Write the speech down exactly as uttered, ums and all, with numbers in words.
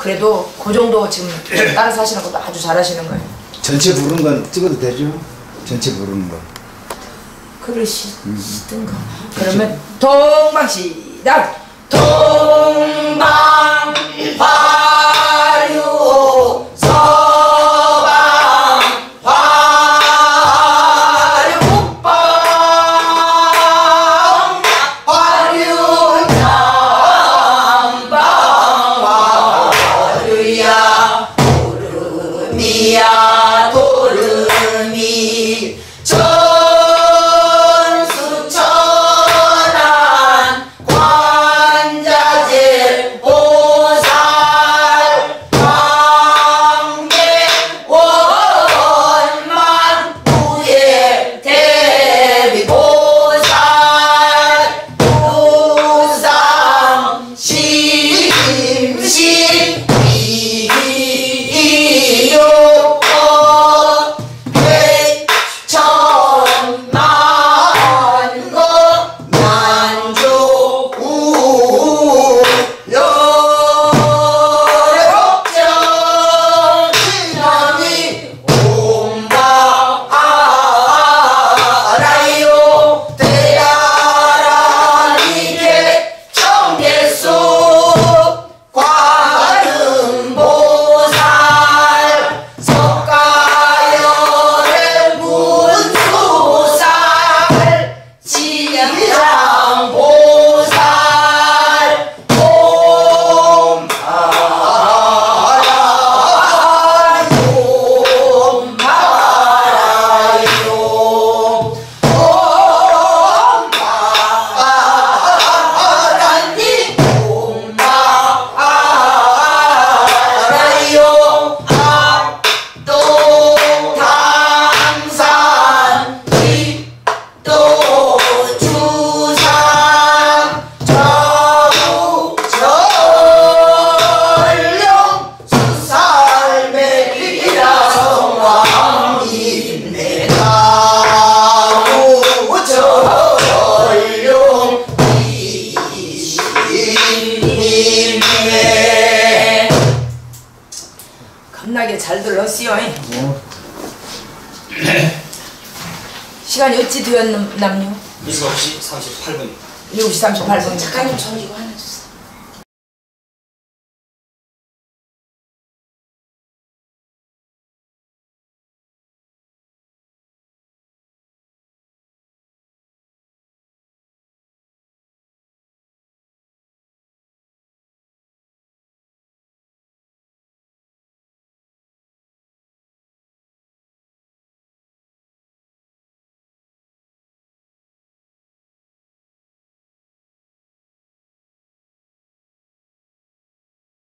그래도 그 정도 지금 따라서 하시는 것도 아주 잘하시는 거예요. 전체 부르는 건 찍어도 되죠? 전체 부르는 거. 그러시든가. 음. 그러면 동방 시작. 동방 화류 서방 화류 북방 화류 남방 화류야 도르미야 도르미 전수천안 관자재 보살 광계원만 부의 대비보살 우상 심심 이기요건 백천만거 만조 우여력정 지남이 온바하라요 대야라니게 청계수 관음보살 석가열의 문수살 진양보살 옴 바라요 옴 바라니 옴 바라요 압도 당산 뒷도 주상 좌우 전령 수살매리라 성왕님 내가우 전령 이신님의 겁나게 잘 들었어요. 시간이 어찌 되었남요? 일곱 시 삼십팔 분. 일곱 시 삼십팔 분. 작가님 저기고